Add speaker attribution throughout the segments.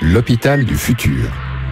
Speaker 1: L'hôpital du futur.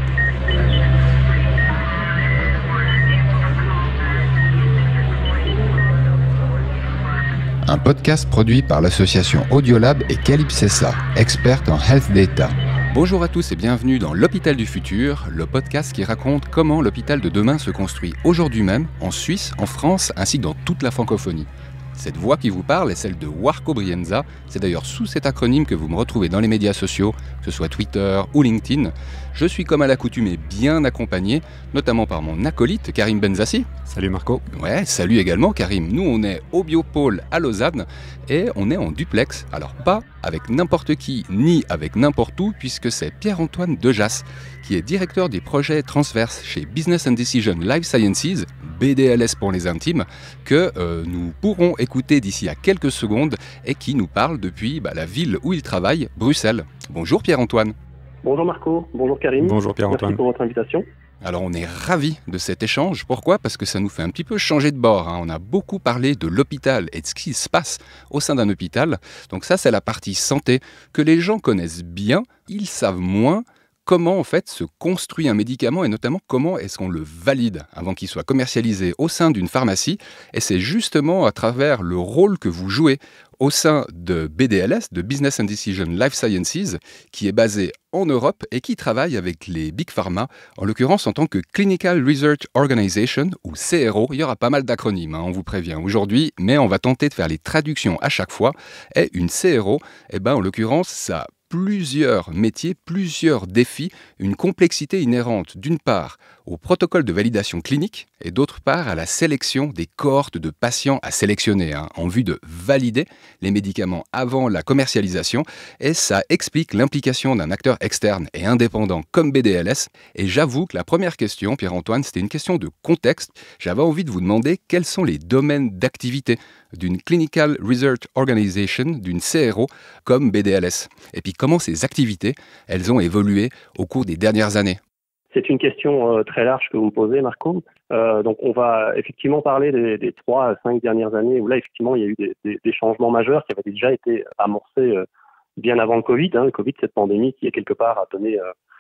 Speaker 1: Un podcast produit par l'association Audiolab et Calypsessa, experte en health data.
Speaker 2: Bonjour à tous et bienvenue dans l'hôpital du futur, le podcast qui raconte comment l'hôpital de demain se construit aujourd'hui même, en Suisse, en France, ainsi que dans toute la francophonie. Cette voix qui vous parle est celle de Warco Brienza. C'est d'ailleurs sous cet acronyme que vous me retrouvez dans les médias sociaux, que ce soit Twitter ou LinkedIn. Je suis comme à l'accoutumée bien accompagné, notamment par mon acolyte Karim Benzassi.
Speaker 3: Salut Marco.
Speaker 2: Ouais, salut également Karim. Nous on est au Biopôle à Lausanne et on est en duplex. Alors pas avec n'importe qui ni avec n'importe où, puisque c'est Pierre-Antoine Dejas qui est directeur des projets transverses chez Business and Decision Life Sciences, BDLS pour les intimes, que nous pourrons écouter d'ici à quelques secondes et qui nous parle depuis la ville où il travaille, Bruxelles. Bonjour Pierre-Antoine.
Speaker 4: Bonjour Marco, bonjour Karim.
Speaker 3: Bonjour Pierre-Antoine.
Speaker 4: Merci pour votre invitation.
Speaker 2: Alors on est ravis de cet échange. Pourquoi ? Parce que ça nous fait un petit peu changer de bord. On a beaucoup parlé de l'hôpital et de ce qui se passe au sein d'un hôpital. Donc ça, c'est la partie santé que les gens connaissent bien. Ils savent moins comment en fait se construit un médicament et notamment comment est-ce qu'on le valide avant qu'il soit commercialisé au sein d'une pharmacie. Et c'est justement à travers le rôle que vous jouez au sein de BDLS, de Business and Decision Life Sciences, qui est basé en Europe et qui travaille avec les Big Pharma, en l'occurrence en tant que Clinical Research Organization, ou CRO. Il y aura pas mal d'acronymes, on vous prévient aujourd'hui, mais on va tenter de faire les traductions à chaque fois. Et une CRO, en l'occurrence, ça a plusieurs métiers, plusieurs défis, une complexité inhérente d'une part au protocole de validation clinique et d'autre part à la sélection des cohortes de patients à sélectionner en vue de valider les médicaments avant la commercialisation, et ça explique l'implication d'un acteur externe et indépendant comme BDLS. Et j'avoue que la première question, Pierre-Antoine, c'était une question de contexte. J'avais envie de vous demander quels sont les domaines d'activité d'une Clinical Research Organization, d'une CRO comme BDLS, et puis comment ces activités, elles ont évolué au cours des dernières années.
Speaker 4: C'est une question très large que vous me posez, Marco. Donc, on va effectivement parler des 3 à 5 dernières années où là, effectivement, il y a eu des changements majeurs qui avaient déjà été amorcés bien avant le Covid. Le Covid, cette pandémie qui, quelque part, a donné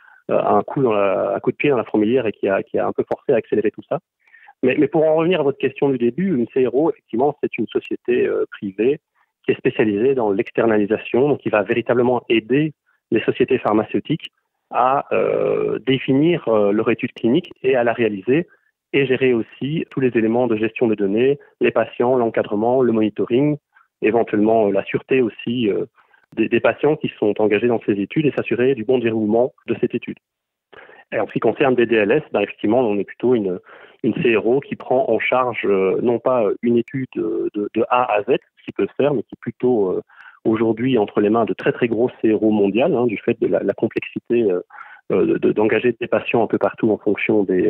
Speaker 4: un coup de pied dans la fourmilière et qui a un peu forcé à accélérer tout ça. Mais pour en revenir à votre question du début, une CRO, effectivement, c'est une société privée qui est spécialisée dans l'externalisation, donc qui va véritablement aider les sociétés pharmaceutiques à définir leur étude clinique et à la réaliser et gérer aussi tous les éléments de gestion des données, les patients, l'encadrement, le monitoring, éventuellement la sûreté aussi des patients qui sont engagés dans ces études et s'assurer du bon déroulement de cette étude. Et en ce qui concerne BDLS, effectivement, on est plutôt une CRO qui prend en charge non pas une étude de A à Z, ce qui peut se faire, mais qui est plutôt aujourd'hui entre les mains de très très grosses CRO mondiales, du fait de la complexité d'engager des patients un peu partout en fonction des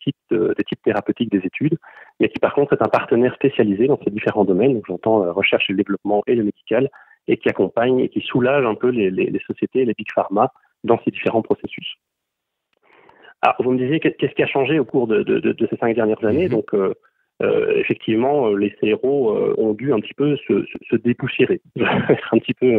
Speaker 4: types thérapeutiques des études, mais qui par contre est un partenaire spécialisé dans ces différents domaines, donc j'entends la recherche et le développement et le médical, et qui accompagne et qui soulage un peu les sociétés, les big pharma dans ces différents processus. Alors, vous me disiez qu'est-ce qui a changé au cours de ces 5 dernières années. Donc, effectivement, les CRO ont dû un petit peu se dépoussiérer. Je vais être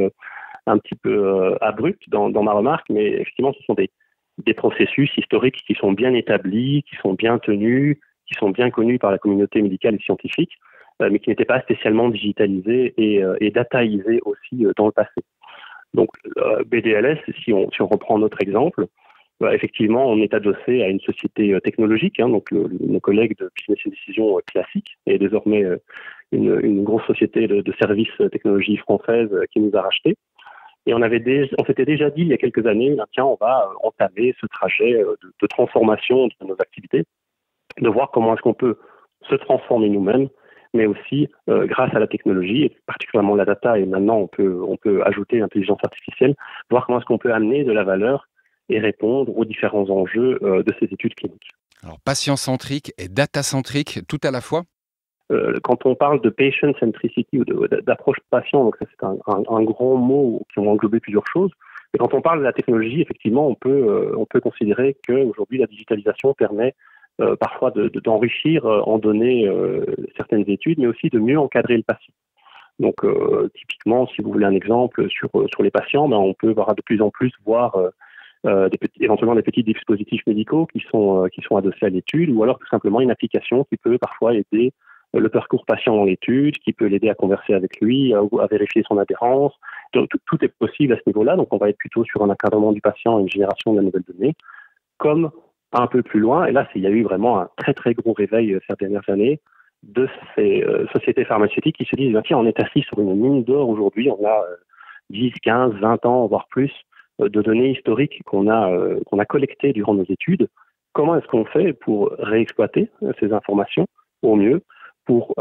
Speaker 4: un petit peu abrupt dans ma remarque, mais effectivement, ce sont des processus historiques qui sont bien établis, qui sont bien tenus, qui sont bien connus par la communauté médicale et scientifique, mais qui n'étaient pas spécialement digitalisés et dataisés aussi dans le passé. Donc, BDLS, si on reprend notre exemple, effectivement, on est adossé à une société technologique, donc nos collègues de Business and Decision classique, et désormais une grosse société de services technologie française qui nous a rachetés. Et on s'était déjà dit il y a quelques années, tiens, on va entamer ce trajet de transformation de nos activités, de voir comment est-ce qu'on peut se transformer nous-mêmes, mais aussi grâce à la technologie, et particulièrement la data, et maintenant on peut ajouter l'intelligence artificielle, voir comment est-ce qu'on peut amener de la valeur et répondre aux différents enjeux de ces études cliniques.
Speaker 2: Alors, patient-centrique et data-centrique, tout à la fois ?
Speaker 4: Quand on parle de patient centricity ou d'approche patient, donc ça c'est un grand mot qui va englober plusieurs choses. Mais quand on parle de la technologie, effectivement, on peut considérer qu'aujourd'hui la digitalisation permet parfois d'enrichir en données certaines études, mais aussi de mieux encadrer le patient. Donc, typiquement, si vous voulez un exemple sur les patients, on peut de plus en plus voir éventuellement des petits dispositifs médicaux qui sont adossés à l'étude, ou alors tout simplement une application qui peut parfois aider le parcours patient dans l'étude, qui peut l'aider à converser avec lui, à vérifier son adhérence. Donc, tout est possible à ce niveau-là, donc on va être plutôt sur un encadrement du patient et une génération de la nouvelle donnée, comme un peu plus loin, et là il y a eu vraiment un très très gros réveil ces dernières années de ces sociétés pharmaceutiques qui se disent, tiens, on est assis sur une mine d'or aujourd'hui, on a 10, 15, 20 ans, voire plus, de données historiques qu'on a collectées durant nos études. Comment est-ce qu'on fait pour réexploiter ces informations au mieux, pour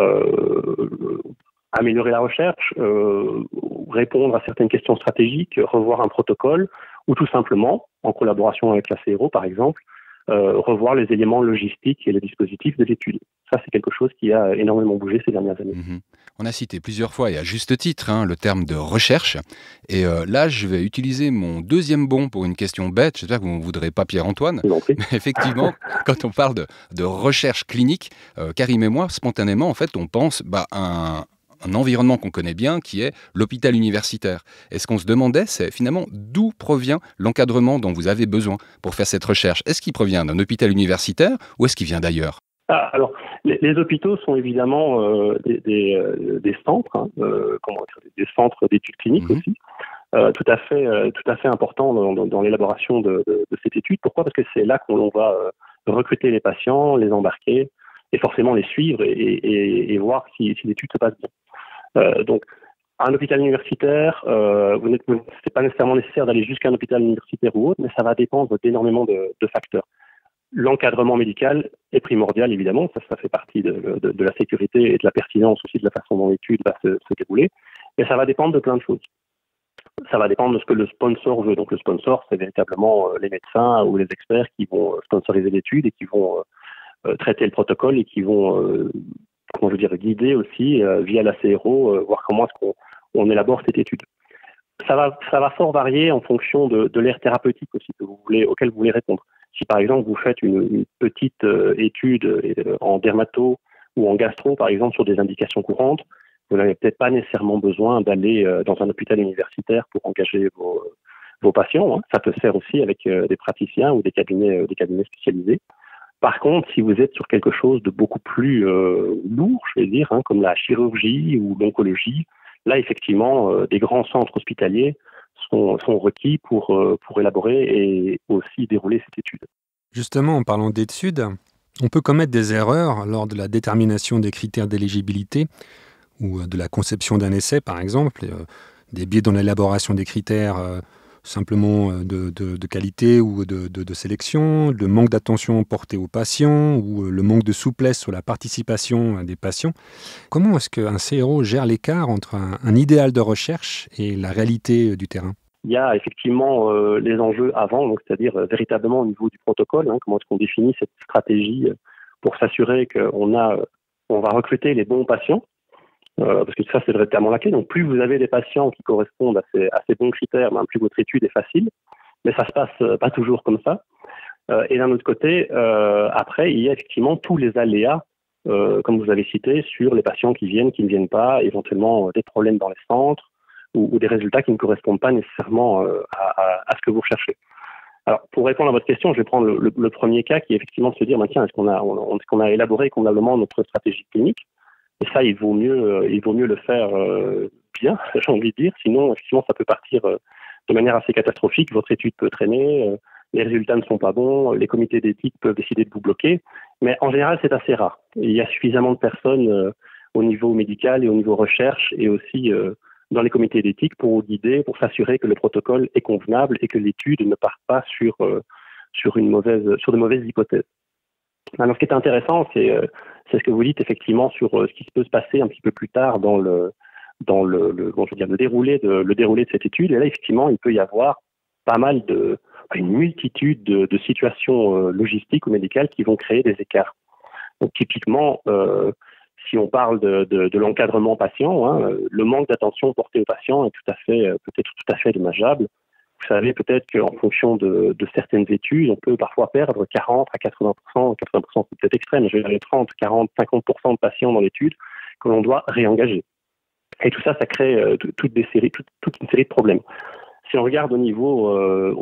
Speaker 4: améliorer la recherche, répondre à certaines questions stratégiques, revoir un protocole, ou tout simplement, en collaboration avec la CRO par exemple, revoir les éléments logistiques et les dispositifs de l'étude. Ça, c'est quelque chose qui a énormément bougé ces dernières années.
Speaker 2: On a cité plusieurs fois, et à juste titre, le terme de recherche. Et là, je vais utiliser mon deuxième bon pour une question bête. J'espère que vous ne voudrez pas, Pierre-Antoine. Mais effectivement, quand on parle de recherche clinique, Karim et moi, spontanément, en fait, on pense à un environnement qu'on connaît bien, qui est l'hôpital universitaire. Et ce qu'on se demandait, c'est finalement d'où provient l'encadrement dont vous avez besoin pour faire cette recherche. Est-ce qu'il provient d'un hôpital universitaire ou est-ce qu'il vient d'ailleurs ?
Speaker 4: Alors, les hôpitaux sont évidemment des centres, des centres d'études cliniques aussi, tout à fait importants dans l'élaboration de cette étude. Pourquoi ? Parce que c'est là qu'on va recruter les patients, les embarquer et forcément les suivre et voir si l'étude se passe bien. Donc, un hôpital universitaire, c'est pas nécessairement nécessaire d'aller jusqu'à un hôpital universitaire ou autre, mais ça va dépendre d'énormément de facteurs. L'encadrement médical est primordial, évidemment, ça fait partie de la sécurité et de la pertinence aussi de la façon dont l'étude va se dérouler, mais ça va dépendre de plein de choses. Ça va dépendre de ce que le sponsor veut. Donc le sponsor, c'est véritablement les médecins ou les experts qui vont sponsoriser l'étude et qui vont traiter le protocole et qui vont guider aussi via la CRO, voir comment est-ce qu'on élabore cette étude. Ça va fort varier en fonction de l'ère thérapeutique aussi auquel vous voulez répondre. Si par exemple vous faites une petite étude en dermato ou en gastro, par exemple, sur des indications courantes, vous n'avez peut-être pas nécessairement besoin d'aller dans un hôpital universitaire pour engager vos patients. Ça peut se faire aussi avec des praticiens ou des cabinets spécialisés. Par contre, si vous êtes sur quelque chose de beaucoup plus lourd, je vais dire, comme la chirurgie ou l'oncologie, là, effectivement, des grands centres hospitaliers sont requis pour élaborer et aussi dérouler cette étude.
Speaker 3: Justement, en parlant d'études, on peut commettre des erreurs lors de la détermination des critères d'éligibilité ou de la conception d'un essai, par exemple, des biais dans l'élaboration des critères simplement de qualité ou de sélection, le manque d'attention portée aux patients ou le manque de souplesse sur la participation des patients. Comment est-ce qu'un CRO gère l'écart entre un idéal de recherche et la réalité du terrain ?
Speaker 4: Il y a effectivement les enjeux avant, donc c'est-à-dire véritablement au niveau du protocole, comment est-ce qu'on définit cette stratégie pour s'assurer qu'on va recruter les bons patients, parce que ça c'est véritablement la clé. Donc plus vous avez des patients qui correspondent à ces bons critères, plus votre étude est facile, mais ça se passe pas toujours comme ça. Et d'un autre côté, après il y a effectivement tous les aléas, comme vous avez cité, sur les patients qui viennent, qui ne viennent pas, éventuellement des problèmes dans les centres, ou des résultats qui ne correspondent pas nécessairement à ce que vous recherchez. Alors, pour répondre à votre question, je vais prendre le premier cas qui est effectivement de se dire, tiens, est-ce qu'on a élaboré convenablement notre stratégie clinique ? Et ça, il vaut mieux le faire bien, j'ai envie de dire. Sinon, effectivement, ça peut partir de manière assez catastrophique. Votre étude peut traîner, les résultats ne sont pas bons, les comités d'éthique peuvent décider de vous bloquer. Mais en général, c'est assez rare. Il y a suffisamment de personnes au niveau médical et au niveau recherche et aussi dans les comités d'éthique pour vous guider, pour s'assurer que le protocole est convenable et que l'étude ne part pas sur de mauvaises hypothèses. Alors, ce qui est intéressant, c'est ce que vous dites effectivement sur ce qui peut se passer un petit peu plus tard dans le déroulé de cette étude. Et là, effectivement, il peut y avoir une multitude de situations logistiques ou médicales qui vont créer des écarts. Donc, typiquement, si on parle de l'encadrement patient, le manque d'attention portée aux patients est peut-être tout à fait dommageable. Vous savez peut-être qu'en fonction de certaines études, on peut parfois perdre 40 à 80%, 80% c'est peut-être extrême, je vais dire 30, 40, 50% de patients dans l'étude que l'on doit réengager. Et tout ça, ça crée toute une série de problèmes. Si on regarde au niveau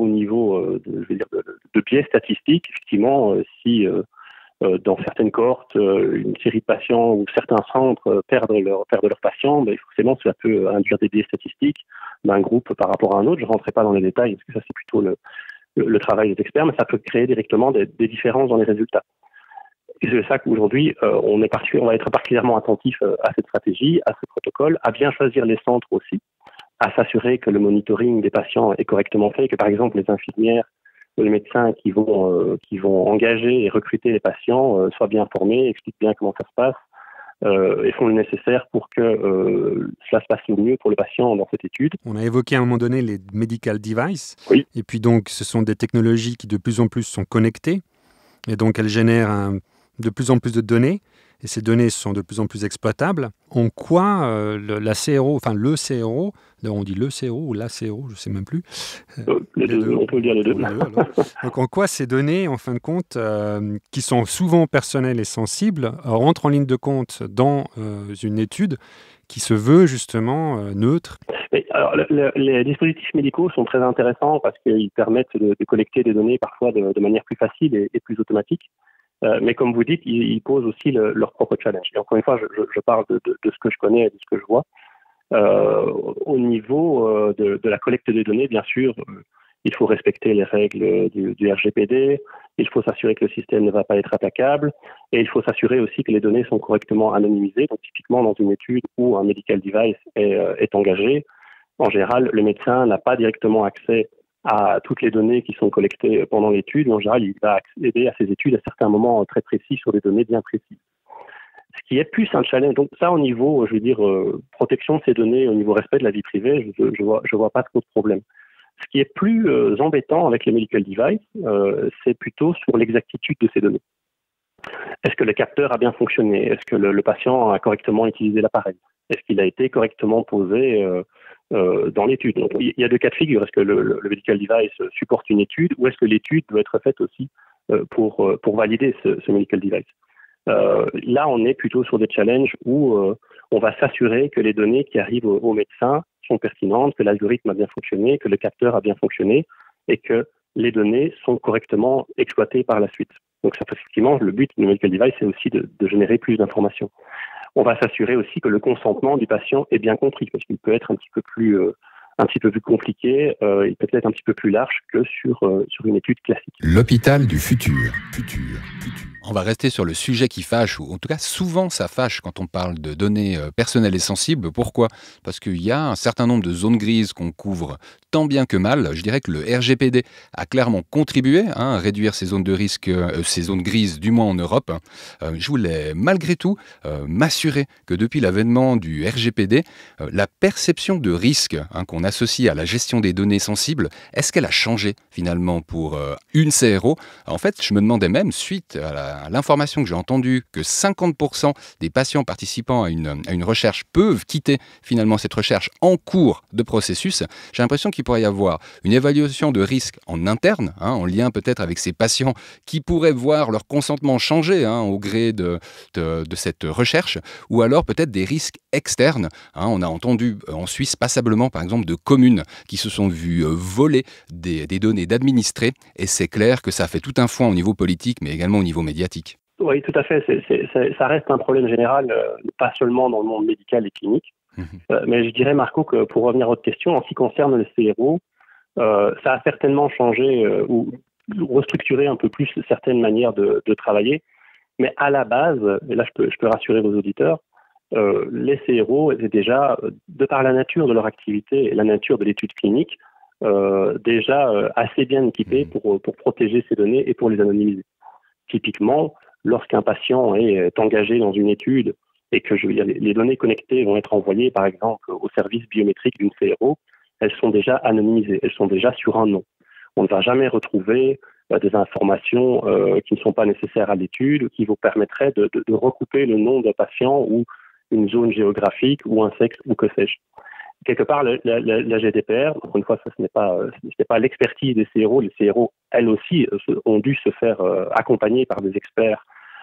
Speaker 4: de biais statistiques, effectivement, si dans certaines cohortes, une série de patients ou certains centres perdent leurs patients, forcément cela peut induire des biais statistiques d'un groupe par rapport à un autre. Je ne rentrerai pas dans les détails parce que ça c'est plutôt le travail des experts, mais ça peut créer directement des différences dans les résultats. Et c'est ça qu'aujourd'hui, on va être particulièrement attentif à cette stratégie, à ce protocole, à bien choisir les centres aussi, à s'assurer que le monitoring des patients est correctement fait, que par exemple les infirmières ou les médecins qui vont engager et recruter les patients soient bien formés, expliquent bien comment ça se passe et font le nécessaire pour que cela se passe le mieux pour le patient dans cette étude.
Speaker 3: On a évoqué à un moment donné les medical devices,
Speaker 4: oui.
Speaker 3: Et puis donc ce sont des technologies qui de plus en plus sont connectées, et donc elles génèrent de plus en plus de données, et ces données sont de plus en plus exploitables. En quoi le CRO, là on dit le CRO ou la CRO, je ne sais même plus.
Speaker 4: Les deux, on peut dire les deux.
Speaker 3: Donc en quoi ces données, en fin de compte, qui sont souvent personnelles et sensibles, rentrent en ligne de compte dans une étude qui se veut justement neutre?
Speaker 4: Alors, les dispositifs médicaux sont très intéressants parce qu'ils permettent de collecter des données parfois de manière plus facile et plus automatique. Mais comme vous dites, ils posent aussi leur propre challenge. Et encore une fois, je parle de ce que je connais et de ce que je vois. Au niveau de la collecte des données, bien sûr, il faut respecter les règles du RGPD, il faut s'assurer que le système ne va pas être attaquable, et il faut s'assurer aussi que les données sont correctement anonymisées. Donc typiquement, dans une étude où un medical device est engagé, en général, le médecin n'a pas directement accès à toutes les données qui sont collectées pendant l'étude, mais en général, il va accéder à ces études à certains moments très précis sur des données bien précises. Ce qui est plus un challenge, donc ça au niveau, protection de ces données, au niveau respect de la vie privée, je vois pas trop de problème. Ce qui est plus embêtant avec les medical devices, c'est plutôt sur l'exactitude de ces données. Est-ce que le capteur a bien fonctionné? Est-ce que le patient a correctement utilisé l'appareil? Est-ce qu'il a été correctement posé dans l'étude? Donc, il y a deux cas de figure. Est-ce que le medical device supporte une étude ou est-ce que l'étude doit être faite aussi pour valider ce medical device? Là, on est plutôt sur des challenges où on va s'assurer que les données qui arrivent au médecin sont pertinentes, que l'algorithme a bien fonctionné, que le capteur a bien fonctionné et que les données sont correctement exploitées par la suite. Donc, ça, effectivement, le but du medical device, c'est aussi de générer plus d'informations. On va s'assurer aussi que le consentement du patient est bien compris, parce qu'il peut être un petit peu plus compliqué, il peut être un petit peu plus large que sur une étude classique.
Speaker 1: L'hôpital du futur.
Speaker 2: On va rester sur le sujet qui fâche, ou en tout cas souvent ça fâche quand on parle de données personnelles et sensibles. Pourquoi ? Parce qu'il y a un certain nombre de zones grises qu'on couvre tant bien que mal. Je dirais que le RGPD a clairement contribué à réduire ces zones de risque, ces zones grises, du moins en Europe. Je voulais malgré tout m'assurer que depuis l'avènement du RGPD, la perception de risque qu'on associe à la gestion des données sensibles, est-ce qu'elle a changé finalement pour une CRO ? En fait, je me demandais même, suite à l'information que j'ai entendue, que 50% des patients participant à une recherche peuvent quitter finalement cette recherche en cours de processus, j'ai l'impression qu'il pourrait y avoir une évaluation de risque en interne, en lien peut-être avec ces patients qui pourraient voir leur consentement changer au gré de cette recherche, ou alors peut-être des risques externes. On a entendu en Suisse passablement, par exemple, de communes qui se sont vues voler des données d'administrés, et c'est clair que ça fait tout un foin au niveau politique, mais également au niveau médiatique.
Speaker 4: Oui, tout à fait. Ça reste un problème général, pas seulement dans le monde médical et clinique. Mais je dirais, Marco, que pour revenir à votre question, en ce qui concerne le CRO, ça a certainement changé ou restructuré un peu plus certaines manières de travailler. Mais à la base, et là je peux rassurer vos auditeurs, les CRO étaient déjà, de par la nature de leur activité et la nature de l'étude clinique, déjà assez bien équipés pour protéger ces données et pour les anonymiser. Typiquement, lorsqu'un patient est engagé dans une étude et que les données connectées vont être envoyées, par exemple, au service biométrique d'une CRO, elles sont déjà anonymisées, elles sont déjà sur un nom. On ne va jamais retrouver des informations qui ne sont pas nécessaires à l'étude, qui vous permettraient de recouper le nom d'un patient ou une zone géographique ou un sexe ou que sais-je. Quelque part, la GDPR, encore une fois, ce n'est pas l'expertise des CRO. Les CRO, elles aussi, ont dû se faire accompagner par des experts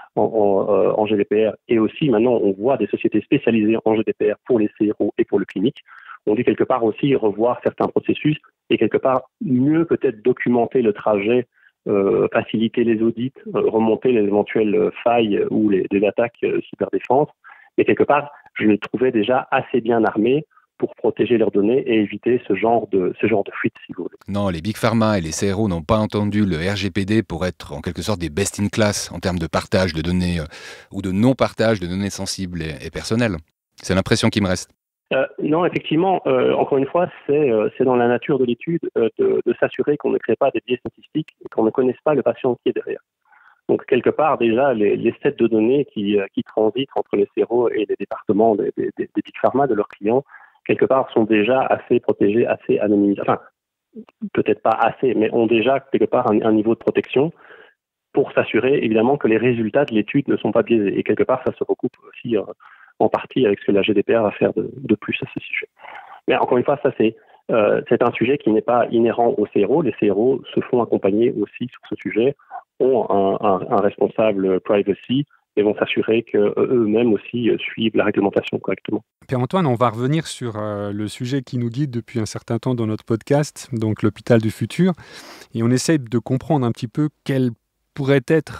Speaker 4: en GDPR. Et aussi, maintenant, on voit des sociétés spécialisées en GDPR pour les CRO et pour le clinique. On dû quelque part aussi revoir certains processus et quelque part mieux peut-être documenter le trajet, faciliter les audits, remonter les éventuelles failles ou des attaques cyberdéfense. Et quelque part, je les trouvais déjà assez bien armés pour protéger leurs données et éviter ce genre de fuite, si vous voulez.
Speaker 2: Non, les Big Pharma et les CRO n'ont pas entendu le RGPD pour être en quelque sorte des best in class en termes de partage de données ou de non-partage de données sensibles et personnelles. C'est l'impression qui me reste.
Speaker 4: Non, effectivement, encore une fois, c'est dans la nature de l'étude de s'assurer qu'on ne crée pas des biais statistiques et qu'on ne connaisse pas le patient qui est derrière. Donc, quelque part, déjà, les sets de données qui transitent entre les CRO et les départements des Big Pharma de leurs clients, quelque part, sont déjà assez protégés, assez anonymisés. Enfin, peut-être pas assez, mais ont déjà, quelque part, un niveau de protection pour s'assurer, évidemment, que les résultats de l'étude ne sont pas biaisés. Et quelque part, ça se recoupe aussi en partie avec ce que la GDPR va faire de plus à ce sujet. Mais encore une fois, ça, c'est un sujet qui n'est pas inhérent aux CRO. Les CRO se font accompagner aussi sur ce sujet, ont un responsable privacy et vont s'assurer qu'eux-mêmes aussi suivent la réglementation correctement.
Speaker 3: Pierre-Antoine, on va revenir sur le sujet qui nous guide depuis un certain temps dans notre podcast, donc l'hôpital du futur, et on essaie de comprendre un petit peu quelles pourraient être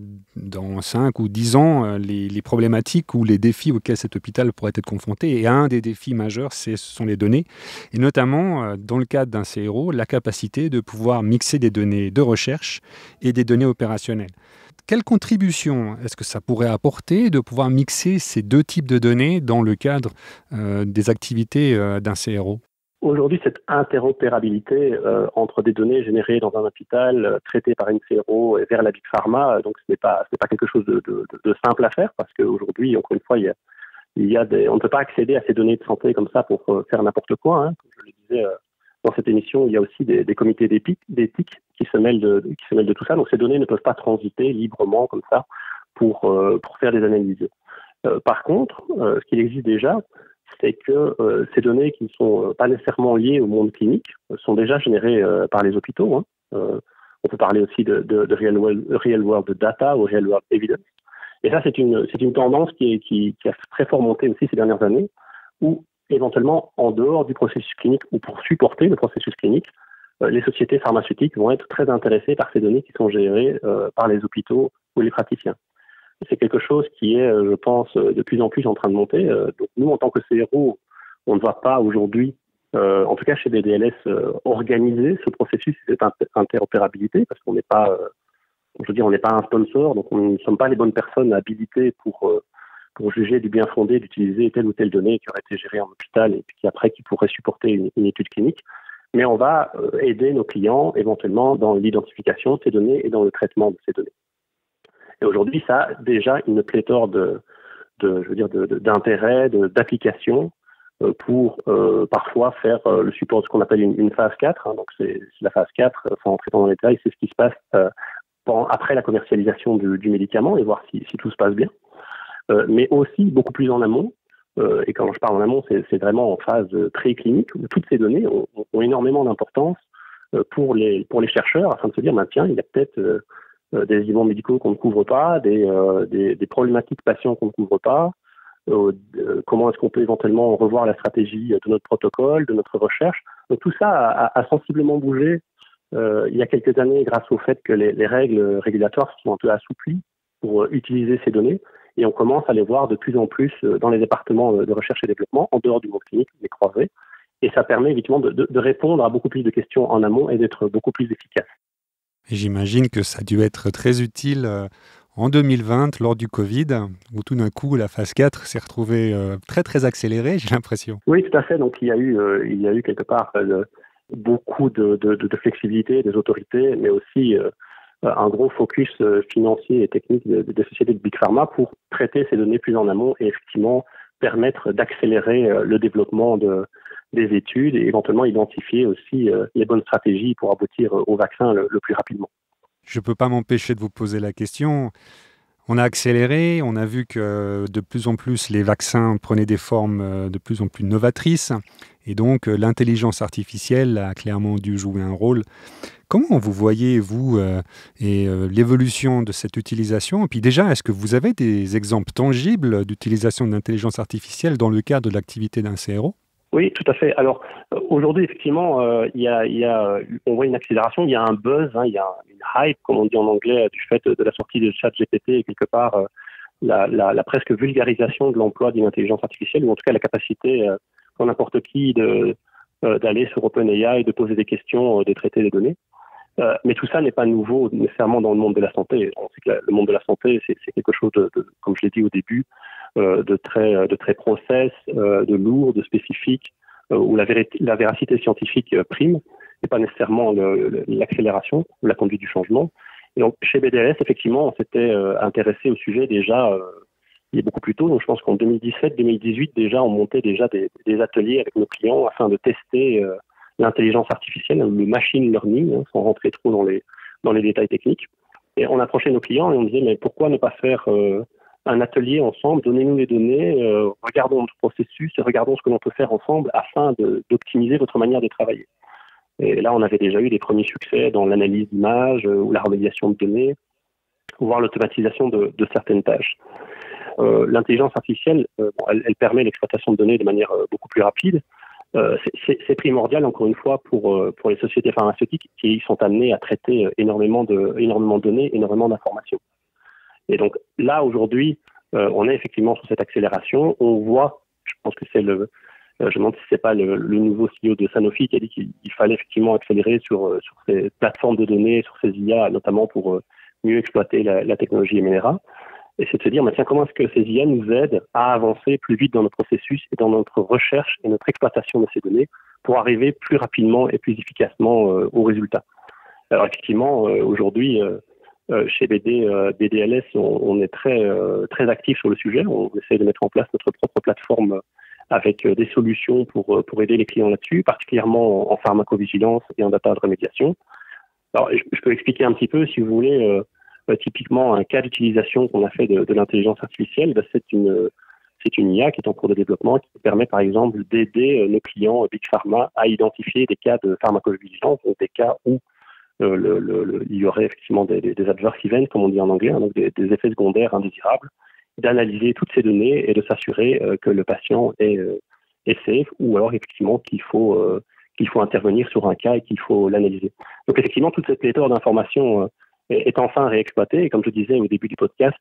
Speaker 3: dans 5 ou 10 ans les problématiques ou les défis auxquels cet hôpital pourrait être confronté. Et un des défis majeurs, ce sont les données, et notamment dans le cadre d'un CRO, la capacité de pouvoir mixer des données de recherche et des données opérationnelles. Quelle contribution est-ce que ça pourrait apporter de pouvoir mixer ces deux types de données dans le cadre des activités d'un CRO ?
Speaker 4: Aujourd'hui, cette interopérabilité entre des données générées dans un hôpital, traitées par une CRO et vers la Big Pharma, donc ce n'est pas quelque chose de simple à faire, parce qu'aujourd'hui, encore une fois, on ne peut pas accéder à ces données de santé comme ça pour faire n'importe quoi. Hein. Comme je le disais dans cette émission, il y a aussi des comités d'éthique qui se mêlent de tout ça. Donc ces données ne peuvent pas transiter librement comme ça pour faire des analyses. Par contre, ce qu'il existe déjà, c'est que ces données qui ne sont pas nécessairement liées au monde clinique sont déjà générées par les hôpitaux. Hein. On peut parler aussi de real world data ou real world evidence. Et ça, c'est une tendance qui a très fort monté aussi ces dernières années, où éventuellement, en dehors du processus clinique ou pour supporter le processus clinique, les sociétés pharmaceutiques vont être très intéressées par ces données qui sont gérées par les hôpitaux ou les praticiens. C'est quelque chose qui est, je pense, de plus en plus en train de monter. Donc nous, en tant que CRO, on ne va pas aujourd'hui, en tout cas chez BDLS, organiser ce processus et cette interopérabilité, parce qu'on n'est pas, on n'est pas un sponsor, donc nous ne sommes pas les bonnes personnes habilitées pour juger du bien fondé d'utiliser telle ou telle donnée qui aurait été gérée en hôpital et puis après qui pourrait supporter une étude clinique. Mais on va aider nos clients éventuellement dans l'identification de ces données et dans le traitement de ces données. Et aujourd'hui, ça a déjà une pléthore d'intérêts, d'applications pour parfois faire le support de ce qu'on appelle une phase 4. Hein. Donc c'est la phase 4, sans entrer dans les détails, c'est ce qui se passe après la commercialisation du médicament et voir si tout se passe bien. Mais aussi beaucoup plus en amont. Et quand je parle en amont, c'est vraiment en phase très clinique où toutes ces données ont énormément d'importance pour les chercheurs afin de se dire, tiens, il y a peut-être des éléments médicaux qu'on ne couvre pas, des problématiques patients qu'on ne couvre pas. Comment est-ce qu'on peut éventuellement revoir la stratégie de notre protocole, de notre recherche. Donc tout ça a sensiblement bougé il y a quelques années grâce au fait que les règles régulatoires sont un peu assouplies pour utiliser ces données. Et on commence à les voir de plus en plus dans les départements de recherche et développement, en dehors du monde clinique, les croisés. Et ça permet évidemment de répondre à beaucoup plus de questions en amont et d'être beaucoup plus efficace.
Speaker 3: Et j'imagine que ça a dû être très utile en 2020, lors du Covid, où tout d'un coup, la phase 4 s'est retrouvée très, très accélérée, j'ai l'impression.
Speaker 4: Oui, tout à fait. Donc, il y a eu quelque part beaucoup de flexibilité des autorités, mais aussi un gros focus financier et technique des sociétés de Big Pharma pour traiter ces données plus en amont et effectivement permettre d'accélérer le développement des études et éventuellement identifier aussi les bonnes stratégies pour aboutir au vaccin le plus rapidement.
Speaker 3: Je ne peux pas m'empêcher de vous poser la question. On a accéléré, on a vu que de plus en plus les vaccins prenaient des formes de plus en plus novatrices et donc l'intelligence artificielle a clairement dû jouer un rôle. Comment vous voyez, vous, l'évolution de cette utilisation ? Et puis déjà, est-ce que vous avez des exemples tangibles d'utilisation de l'intelligence artificielle dans le cadre de l'activité d'un CRO ?
Speaker 4: Oui, tout à fait. Alors aujourd'hui, effectivement, on voit une accélération, il y a un buzz, hein, il y a une hype, comme on dit en anglais, du fait de la sortie de ChatGPT et quelque part la presque vulgarisation de l'emploi d'une intelligence artificielle, ou en tout cas la capacité pour n'importe qui d'aller sur OpenAI et de poser des questions, de traiter les données. Mais tout ça n'est pas nouveau nécessairement dans le monde de la santé. On sait que le monde de la santé, c'est quelque chose comme je l'ai dit au début, de très process, de lourd, de spécifique, où la véracité scientifique prime, et pas nécessairement l'accélération ou la conduite du changement. Et donc, chez BDLS, effectivement, on s'était intéressé au sujet déjà il y a beaucoup plus tôt. Donc, je pense qu'en 2017-2018, déjà, on montait déjà des ateliers avec nos clients afin de tester l'intelligence artificielle, le machine learning, hein, sans rentrer trop dans les détails techniques. Et on approchait nos clients et on disait, mais pourquoi ne pas faire un atelier ensemble, donnez-nous les données, regardons notre processus et regardons ce que l'on peut faire ensemble afin d'optimiser votre manière de travailler. Et là, on avait déjà eu des premiers succès dans l'analyse d'images ou la remédiation de données, voire l'automatisation de certaines tâches. L'intelligence artificielle, elle permet l'exploitation de données de manière beaucoup plus rapide. C'est primordial, encore une fois, pour les sociétés pharmaceutiques qui sont amenées à traiter énormément de données, énormément d'informations. Et donc là, aujourd'hui, on est effectivement sur cette accélération. On voit, je pense que c'est je me demande si c'est pas le nouveau CEO de Sanofi qui a dit qu'il fallait effectivement accélérer sur ces plateformes de données, sur ces IA, notamment pour mieux exploiter la technologie MNRA. Et c'est de se dire, tiens, comment est-ce que ces IA nous aident à avancer plus vite dans notre processus et dans notre recherche et notre exploitation de ces données pour arriver plus rapidement et plus efficacement aux résultats. Alors effectivement, aujourd'hui, chez BDLS, on est très actif sur le sujet. On essaie de mettre en place notre propre plateforme avec des solutions pour aider les clients là-dessus, particulièrement en pharmacovigilance et en data de remédiation. Alors, je peux expliquer un petit peu, si vous voulez, typiquement un cas d'utilisation qu'on a fait de l'intelligence artificielle. C'est une IA qui est en cours de développement, qui permet par exemple d'aider nos clients Big Pharma à identifier des cas de pharmacovigilance, donc des cas où il y aurait effectivement des adverse events, comme on dit en anglais, hein, donc des effets secondaires indésirables, d'analyser toutes ces données et de s'assurer que le patient est safe, ou alors effectivement qu'il faut intervenir sur un cas et qu'il faut l'analyser. Donc effectivement, toute cette pléthore d'informations est enfin réexploitée. Et comme je disais au début du podcast,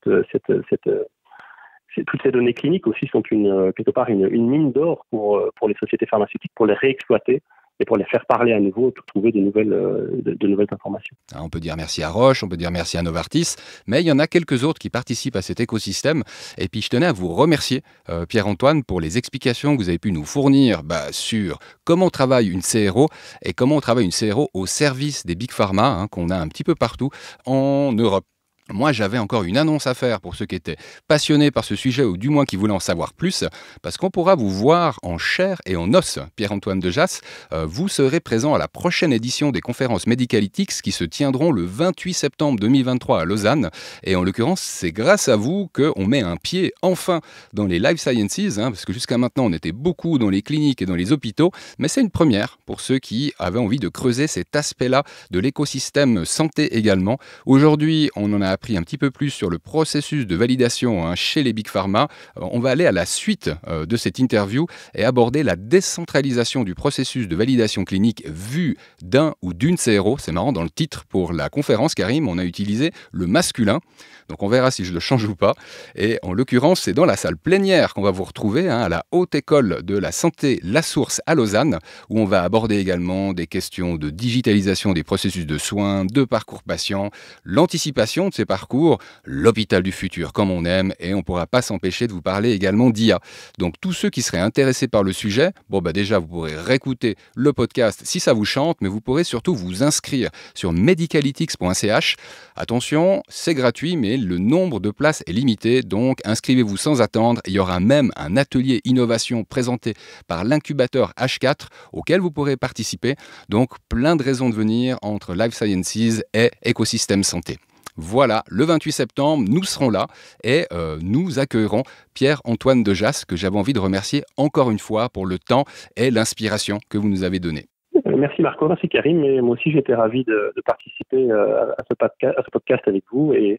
Speaker 4: toutes ces données cliniques aussi sont quelque part une mine d'or pour les sociétés pharmaceutiques, pour les réexploiter et pour les faire parler à nouveau, pour trouver de nouvelles informations.
Speaker 2: On peut dire merci à Roche, on peut dire merci à Novartis, mais il y en a quelques autres qui participent à cet écosystème. Et puis je tenais à vous remercier, Pierre-Antoine, pour les explications que vous avez pu nous fournir sur comment travaille une CRO et comment on travaille une CRO au service des Big Pharma, qu'on a un petit peu partout en Europe. Moi, j'avais encore une annonce à faire pour ceux qui étaient passionnés par ce sujet ou du moins qui voulaient en savoir plus, parce qu'on pourra vous voir en chair et en os. Pierre-Antoine Dejas, vous serez présent à la prochaine édition des conférences Medicalytics qui se tiendront le 28 septembre 2023 à Lausanne. Et en l'occurrence, c'est grâce à vous qu'on met un pied enfin dans les life sciences, parce que jusqu'à maintenant, on était beaucoup dans les cliniques et dans les hôpitaux, mais c'est une première pour ceux qui avaient envie de creuser cet aspect-là de l'écosystème santé également. Aujourd'hui, on en a appris un petit peu plus sur le processus de validation chez les Big Pharma. On va aller à la suite de cette interview et aborder la décentralisation du processus de validation clinique vu d'un ou d'une CRO. C'est marrant, dans le titre pour la conférence, Karim, on a utilisé le masculin. Donc on verra si je le change ou pas. Et en l'occurrence, c'est dans la salle plénière qu'on va vous retrouver à la Haute École de la Santé La Source à Lausanne, où on va aborder également des questions de digitalisation des processus de soins, de parcours patients, l'anticipation de ces parcours, l'hôpital du futur comme on aime, et on ne pourra pas s'empêcher de vous parler également d'IA. Donc tous ceux qui seraient intéressés par le sujet, déjà vous pourrez réécouter le podcast si ça vous chante, mais vous pourrez surtout vous inscrire sur medicalytics.ch. Attention, c'est gratuit, mais le nombre de places est limité, donc inscrivez-vous sans attendre. Il y aura même un atelier innovation présenté par l'incubateur H4 auquel vous pourrez participer. Donc plein de raisons de venir entre Life Sciences et écosystème santé. Voilà, le 28 septembre, nous serons là et nous accueillerons Pierre-Antoine Dejas, que j'avais envie de remercier encore une fois pour le temps et l'inspiration que vous nous avez donné.
Speaker 4: Merci Marco, merci Karim, et moi aussi j'étais ravi de participer à ce podcast avec vous et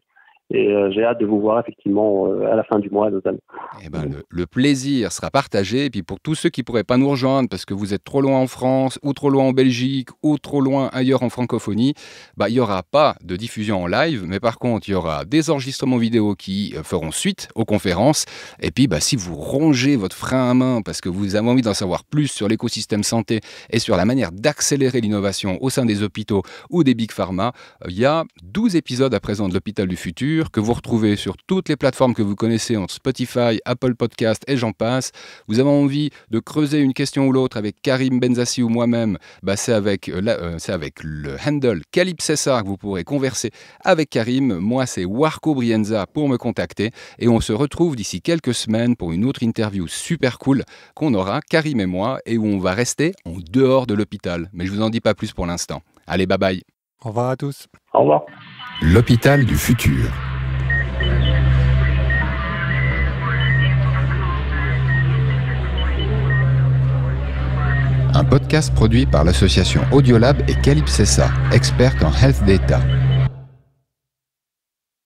Speaker 4: Et j'ai hâte de vous voir effectivement à la fin du mois notamment.
Speaker 2: Eh ben, le plaisir sera partagé. Et puis pour tous ceux qui ne pourraient pas nous rejoindre parce que vous êtes trop loin en France, ou trop loin en Belgique, ou trop loin ailleurs en francophonie, il n'y aura pas de diffusion en live. Mais par contre, il y aura des enregistrements vidéo qui feront suite aux conférences. Et puis si vous rongez votre frein à main parce que vous avez envie d'en savoir plus sur l'écosystème santé et sur la manière d'accélérer l'innovation au sein des hôpitaux ou des big pharma, il y a 12 épisodes à présent de l'Hôpital du Futur que vous retrouvez sur toutes les plateformes que vous connaissez, entre Spotify, Apple Podcast et j'en passe. Vous avez envie de creuser une question ou l'autre avec Karim Benzassi ou moi-même, c'est avec le handle Calypsessa que vous pourrez converser avec Karim. Moi, c'est Warco Brienza pour me contacter et on se retrouve d'ici quelques semaines pour une autre interview super cool qu'on aura, Karim et moi, et où on va rester en dehors de l'hôpital. Mais je vous en dis pas plus pour l'instant. Allez, bye bye.
Speaker 3: Au revoir à tous.
Speaker 4: Au revoir.
Speaker 1: L'Hôpital du Futur. Un podcast produit par l'association Audiolab et Calypsessa, experte en health data.